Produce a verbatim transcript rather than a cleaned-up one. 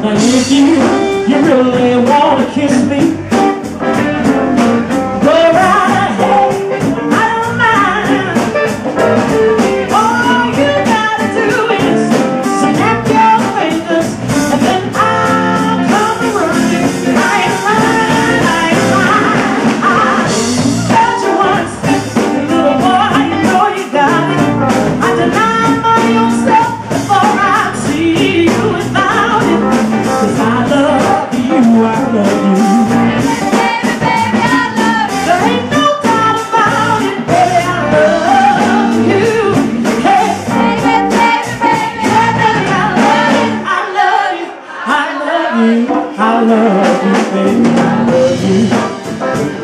And if you, you really wanna kiss me, go right ahead, I don't mind. All you gotta do is snap your fingers, and then I'll come running. I ain't lying, I ain't lying. I told you once, little boy, you know you got it. I denied my own self before I see you without it. 'Cause I love you, I love you. Baby, baby, I love you. There ain't no doubt about it, baby, I love you. Hey, baby, baby, baby, baby, I love you. I love you, I love you, I love you, baby, I love you.